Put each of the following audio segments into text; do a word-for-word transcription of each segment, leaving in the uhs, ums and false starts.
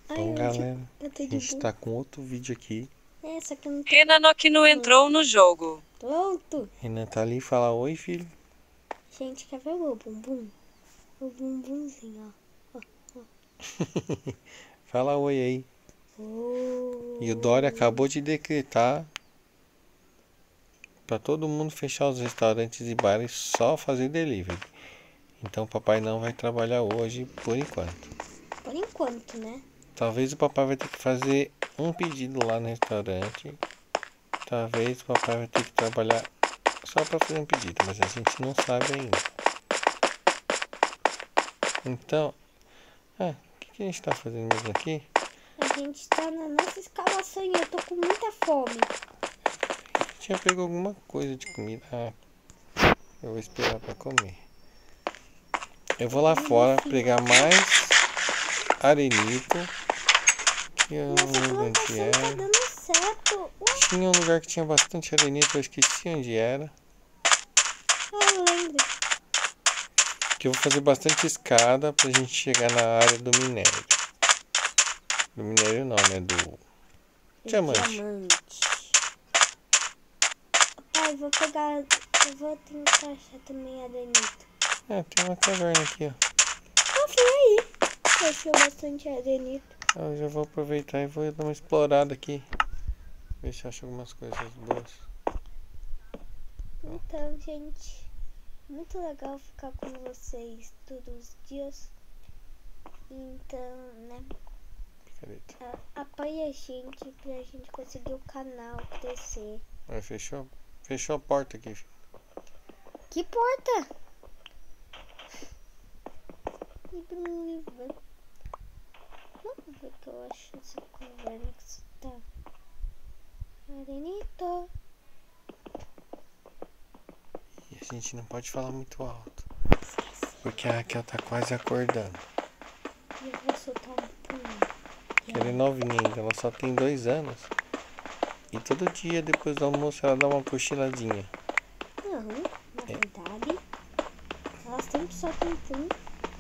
Então, galera, a gente tá com outro vídeo aqui. É, só que eu não tô... Renan Nokino entrou no jogo. Pronto. Renan tá ali, fala oi, filho. Gente, quer ver o bumbum? O bumbumzinho, ó. ó, ó. Fala oi aí. Oh. E o Dória acabou de decretar pra todo mundo fechar os restaurantes e bares, só fazer delivery. Então o papai não vai trabalhar hoje por enquanto. Por enquanto, né? Talvez o papai vai ter que fazer um pedido lá no restaurante. Talvez o papai vai ter que trabalhar só para fazer um pedido, mas a gente não sabe ainda. Então, ah, o que, que a gente tá fazendo mesmo aqui? A gente tá na nossa escalação e eu tô com muita fome. Eu tinha pego alguma coisa de comida. Ah, eu vou esperar para comer. Eu vou lá fora pegar mais arenito. Que eu Nossa, não lembro onde plantação tá era. dando certo. Ué, Tinha um lugar que tinha bastante arenito, eu esqueci onde era. eu lembro. Que eu vou fazer bastante escada pra gente chegar na área do minério. Do minério não, né? Do diamante. Diamante. Pai, vou pegar... Eu vou tentar achar também arenito. É, tem uma caverna aqui, ó. Ah, foi aí. Eu achei bastante arenito. Eu já vou aproveitar e vou dar uma explorada aqui. Ver se acho algumas coisas boas. Então, gente, muito legal ficar com vocês todos os dias. Então, né, Picareta. a- apoia a gente pra gente conseguir o canal crescer. Vai, fechou? Fechou a porta aqui, filho. Que porta? Vamos ver o que eu acho dessa caverna que você tá. Arenito. E a gente não pode falar muito alto. Porque a Raquel tá quase acordando. E eu vou soltar um pulo. Ela é novinha ainda, ela só tem dois anos. E todo dia depois do almoço ela dá uma cochiladinha. Não, na verdade, ela sempre solta um pulo.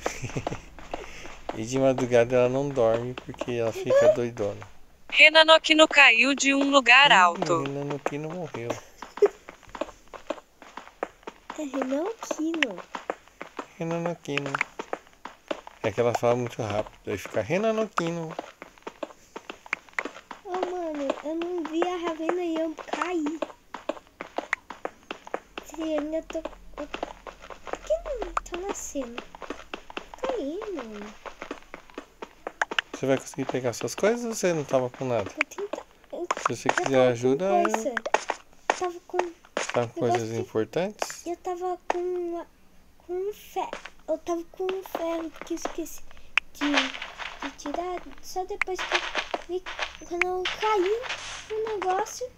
E de madrugada ela não dorme porque ela fica doidona. Renan Nokino caiu de um lugar alto. Renan Nokino morreu. É Renan Kino. Renan Nokino. É que ela fala muito rápido, aí fica Renan Nokino. Oh, mano, eu não vi a Ravena Yam cair. Se ainda tô... Por que não tá nascendo? Caindo. Você vai conseguir pegar suas coisas ou você não tava com nada? Vou tentar... Eu, Se você eu quiser tava ajuda, com eu... coisa. Eu tava com... tá com coisas de- importantes? Eu tava com uma... Com um ferro. Eu tava com um ferro que eu esqueci de, de tirar. Só depois que eu vi... Quando eu caí no negócio...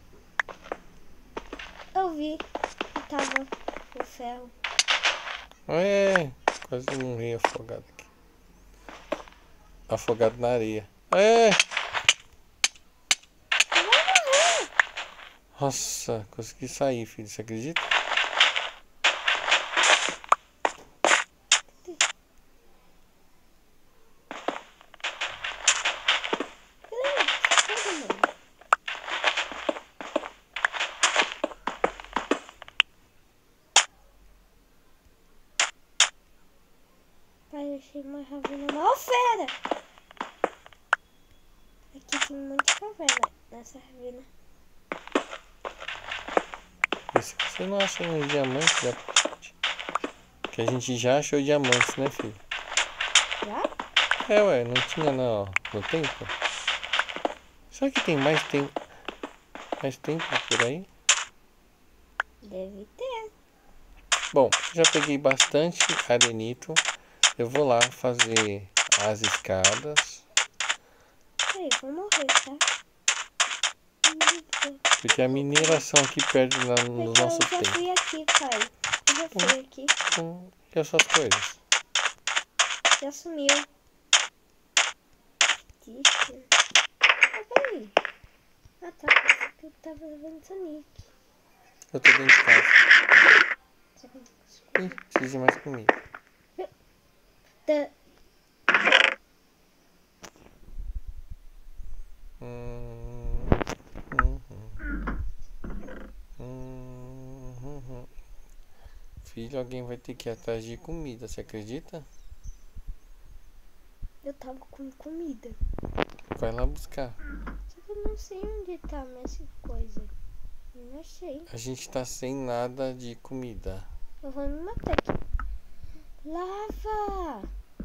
Eu vi que tava o ferro. É, quase morri afogado aqui. Afogado na areia. É! Nossa, consegui sair, filho. Você acredita? Pai, eu achei uma ravena mó fera. Aqui tem um monte de caverna nessa ravena. E se você não acha um diamante, dá pra... Que a gente já achou diamantes, né, filho? Já? É, ué, não tinha não, no tempo? Será que tem mais tempo, mais tempo por aí? Deve ter. Bom, já peguei bastante arenito. Eu vou lá fazer as escadas. Peraí, vou morrer, tá? Porque a mineração aqui perde na, no Porque nosso eu já tempo. fui aqui, pai. Eu já fui aqui. Hum, e essas coisas? Já sumiu. Deixa. Ah, peraí. Ah, tá. Pensei que eu tava levando Sonic. Eu tô dentro de casa. Só que eu Ih, preciso de mais comida. Tá. Filho, alguém vai ter que ir atrás de comida, você acredita? Eu tava com comida. Vai lá buscar. Só que eu não sei onde tá essa coisa. Eu não achei. A gente tá sem nada de comida. Eu vou me matar aqui. Lava!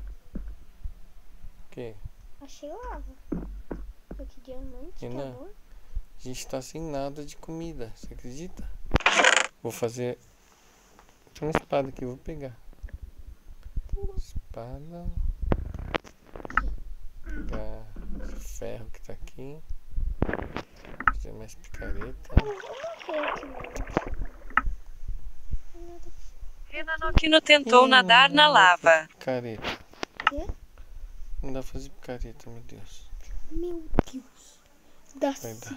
O quê? Achei lava. Aqui diamante, tá Renan, bom? a gente tá sem nada de comida, você acredita? Vou fazer... Tem uma espada aqui, eu vou pegar. Espada. Pegar esse ferro que tá aqui. Fazer mais picareta. Eu morri aqui, mano. Renanokino tentou Ih, nadar na não dá pra lava. fazer picareta. Quê? Não dá pra fazer picareta, meu Deus. Meu Deus. Dá Vai sim. dar.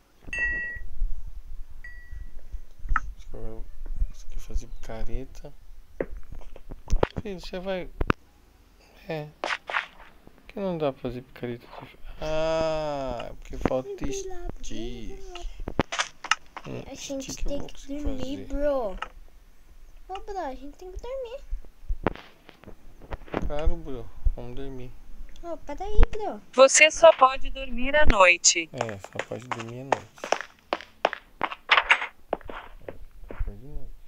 Acho que eu vou conseguir fazer picareta. Filho, você vai... É. Por que não dá pra fazer picareta? Ah, porque falta stick. Hum, A gente stick eu tem vou que conseguir dormir, fazer. bro. Ô, bro, a gente tem que dormir. Claro, bro. Vamos dormir. Ô, peraí, bro. Você só pode dormir à noite. É, só pode dormir à noite. Depois de noite.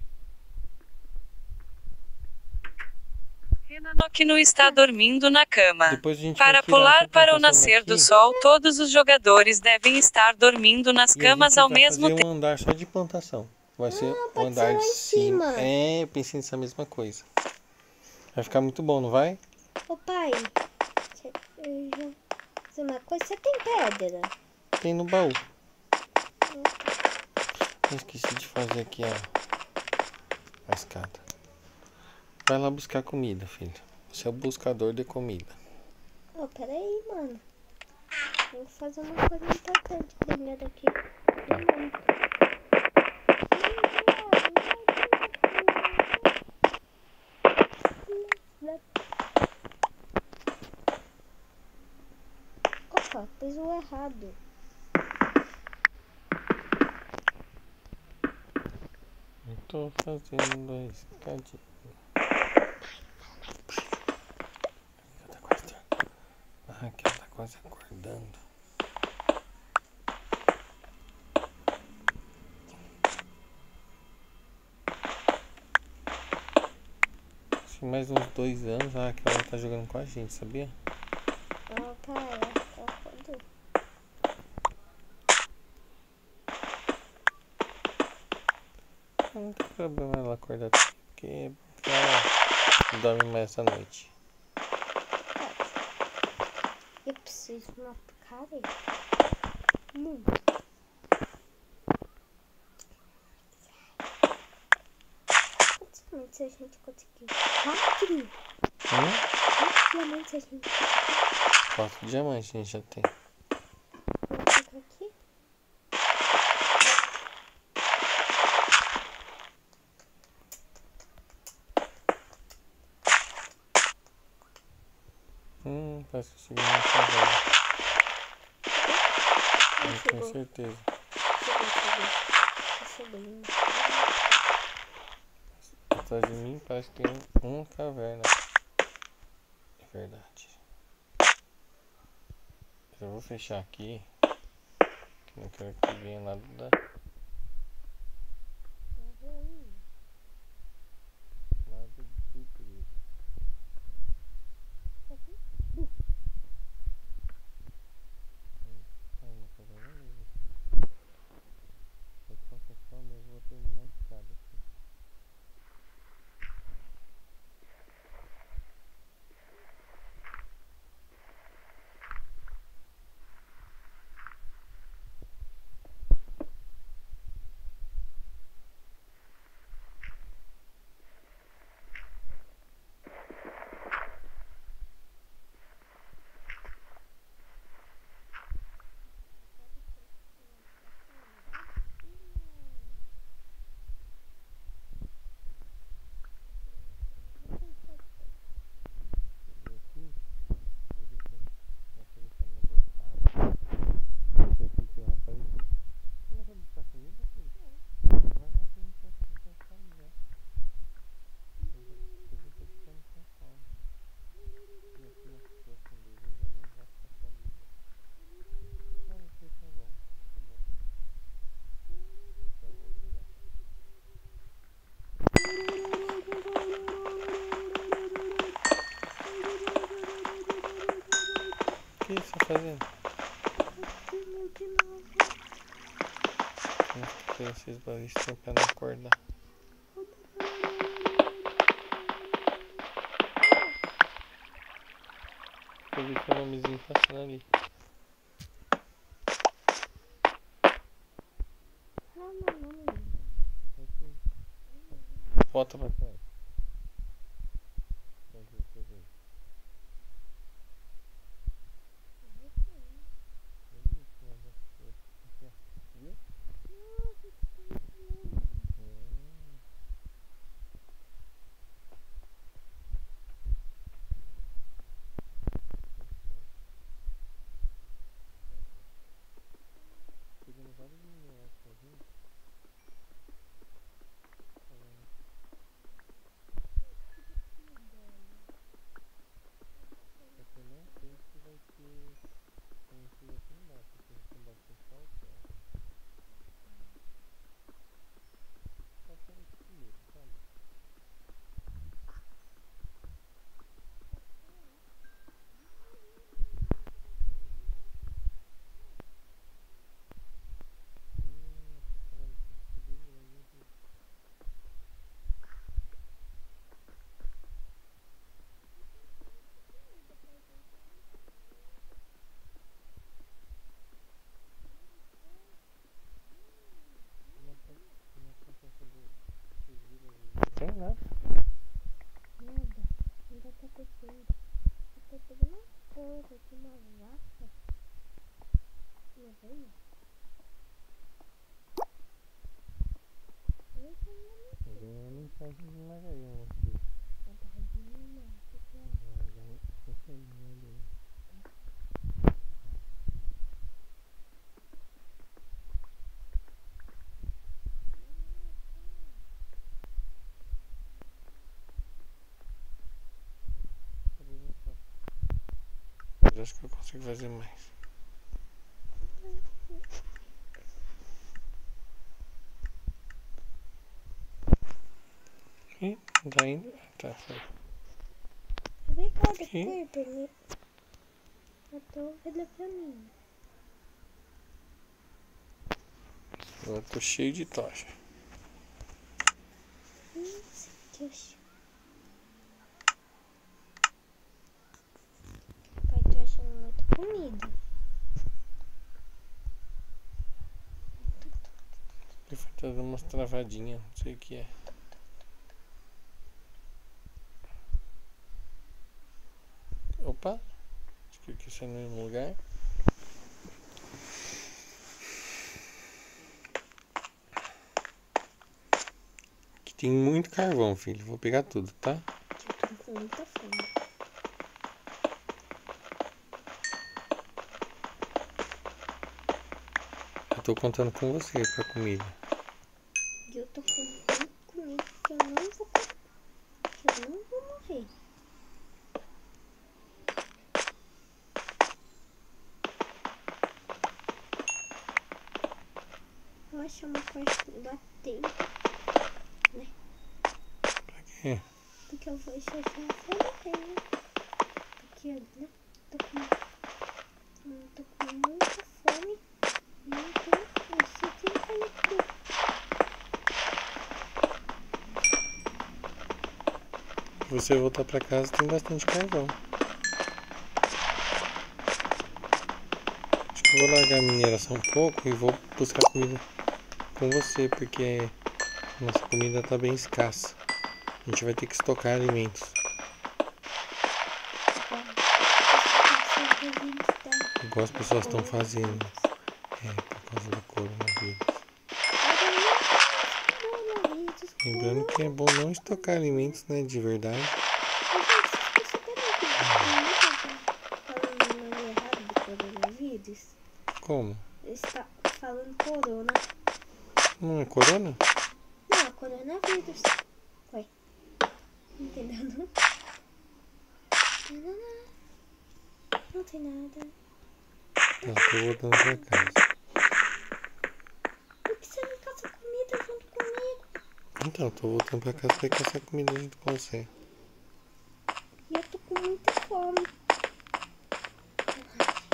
Renanokino está dormindo na cama. Depois a gente Para vai tirar pular essa para o plantação nascer do daqui, sol, todos os jogadores devem estar dormindo nas e a camas gente ao vai mesmo fazer tempo. um andar só de plantação. Vai ser um pode andar ser lá de em cima. cima. É, eu pensei nessa mesma coisa. Vai ficar muito bom, não vai? Ô, pai. Cê, eu já... Fazer uma coisa. Você tem pedra? Tem no baú. Eu esqueci de fazer aqui a, a escada. Vai lá buscar comida, filho. Você é o buscador de comida. Ô, peraí, mano. Vou fazer uma coisa importante primeiro aqui. Opa, fiz o errado. Eu tô fazendo a escadinha. Ela tá quase ter- Ah, aqui ela tá quase acordando. Acho que mais uns dois anos, ah, que ela tá jogando com a gente, sabia? Ah, pai, ela acordou. Não tem problema ela acordar, porque ela dorme mais essa noite. Eu preciso de uma picareta. Muito. Quantos diamantes a gente conseguiu? Quatro? Hum? Quantos diamantes a gente conseguiu? Quatro diamantes a gente já tem. Vou pegar aqui. Hum, parece que chegou na favela. Ah, Não tenho chegou. certeza. Chegou, chegou. Chegou. Atrás de mim parece que tem uma caverna. É verdade. Eu vou fechar aqui. Que não quero que venha nada da... Nada de surpresa. Ah, uma caverna mesmo. Só que falta só mesmo, vou terminar a escada aqui. que você tá fazendo? Dormiu de novo. Nossa, tô fazendo esses barulhos sempre pra não acordar. Eu vi seu nomezinho passando ali. Não, não, não, não. Volta pra trás. Onde você veio? Viu? Pegando vários minerais pra gente. Só que eu não sei se vai ter um fio aqui embaixo, porque tem bastante cautela. Só quero esse primeiro, sabe? Hum, tô falando que segura aí, viu? Uma sensação de vocês viram ali. Não tem nada. Nada. Ainda tá descendo. Eu tô pegando uma coisa de uma vaca. Uma veia. Eu tenho uma Ganhei uma mensagem de Magalhães aqui. Catarina. O que que é? Magalhães, não sei, não é dele. Mas acho que eu consigo fazer mais. Ih, não tá indo? Tá, foi. Obrigada Aqui. por ver. Eu tô vendo pra mim. Eu tô cheio de tocha. Isso, que eu acho. Pai, tô achando muita comida. Ele foi dando umas travadinhas, não sei o que é. Opa, acho que aqui você não é no lugar. Aqui tem muito carvão, filho. Vou pegar tudo, tá? Eu tô com muita fome. Eu tô contando com você pra comida. E eu tô com tanta comida que eu não vou comer. Que eu não vou morrer. Vou achar uma parte de bater. Pra quê? Porque eu vou já já vou morrer, né? Porque eu né, tô com, eu tô com muita fome. E não tenho, eu só tenho carne crua. Se você voltar pra casa, tem bastante carvão. Acho que eu vou largar a mineração um pouco e vou buscar comida com você, porque nossa comida tá bem escassa. A gente vai ter que estocar alimentos. Igual as pessoas estão fazendo. É, por causa do coronavírus. Lembrando que é bom não estocar alimentos, né, de verdade. Falando o nome errado do coronavírus. Como? Está falando corona. Não é corona? Não, é coronavírus. Ué. Entendeu, não? Não tem nada. Não, tô voltando pra casa. Por que você não caça comida junto comigo? Então, tô voltando pra casa pra caçar comida junto com você. E eu tô com muita fome.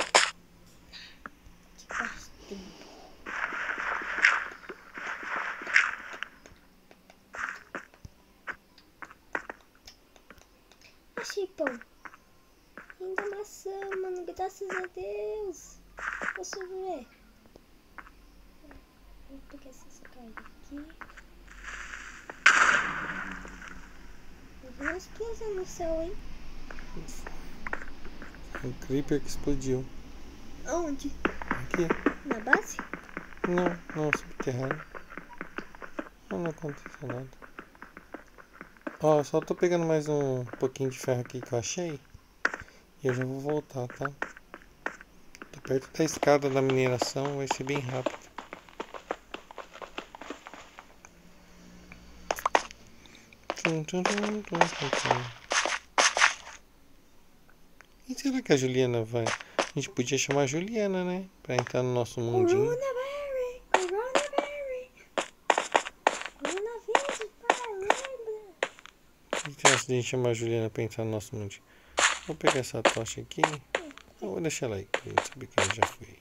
pão. Ainda maçã, mano. Graças a Deus. Posso ver? Vou pegar essa carga aqui. Eu vi uma explosão no céu, hein? Um creeper que explodiu. Onde? Aqui. Na base? Não, não, subterrâneo. Não, não aconteceu nada. Ó, só tô pegando mais um pouquinho de ferro aqui que eu achei. E eu já vou voltar, tá? Tô perto da escada da mineração, vai ser bem rápido. Tum, tum, tum, tum, tum, tum. E será que a Juliana vai? A gente podia chamar a Juliana, né? Pra entrar no nosso mundinho. Coronavirus! Coronavirus! Coronavírus, pai, lembra? O que você acha de a gente chamar a Juliana pra entrar no nosso mundinho? Vou pegar essa tocha aqui. Eu vou deixar ela aí, pra gente saber que a gente já foi.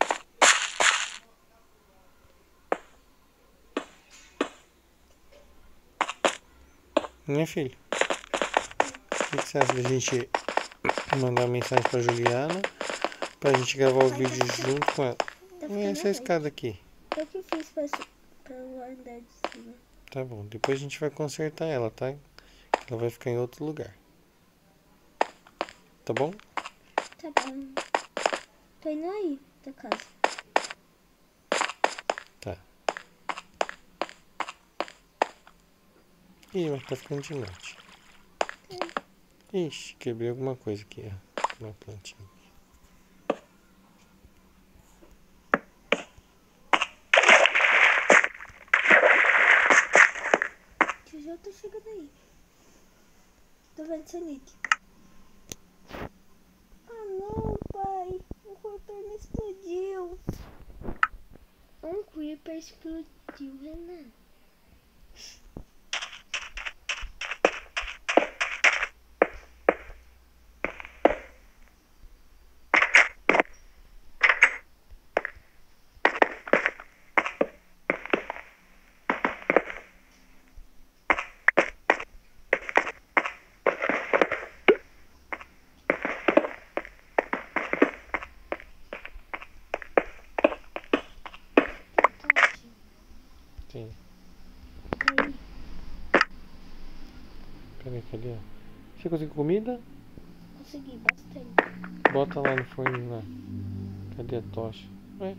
Né, filho? O que você acha da gente mandar mensagem pra Juliana pra gente gravar o Pai, vídeo tá ficando- junto com ela? Tá Não ficando é essa noite. escada aqui. Eu que fiz pra, su- pra eu andar de cima. Tá bom, depois a gente vai consertar ela, tá? Ela vai ficar em outro lugar. Tá bom? Tá bom. Tô indo aí, da casa. Tá. Ih, mas tá ficando de noite. Ixi, quebrei alguma coisa aqui, ó. Uma plantinha. Que já tô chegando aí. Tô vendo Sonic. Ah não, pai. O Creeper me explodiu. Um Creeper explodiu, Renan. Sim. Aí, Peraí, cadê? ó? Você conseguiu comida? consegui bastante. Bota lá no forno lá. Cadê a tocha? Ué?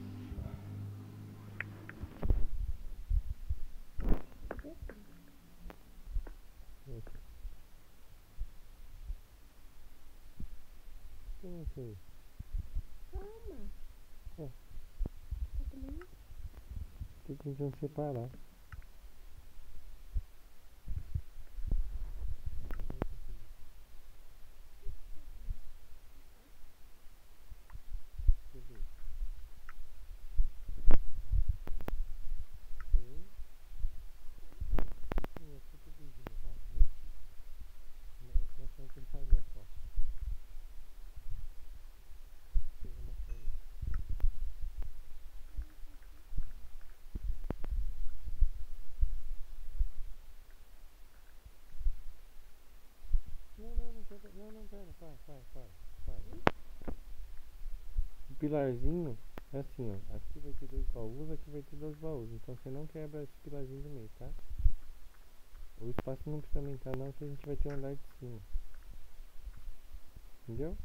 Sim, sim. Calma. É. Tá comendo? Tô tentando separar. Não, não, não, pera, não, não, pera, para, para, para, para. O pilarzinho é assim, ó. Aqui vai ter dois baús, aqui vai ter dois baús. Então você não quebra esse pilarzinho do meio, tá? O espaço não precisa aumentar não, que a gente vai ter um andar de cima. Entendeu?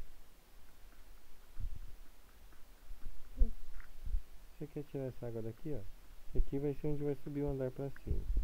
Você quer tirar essa água daqui, ó? Esse aqui vai ser onde vai subir o andar pra cima.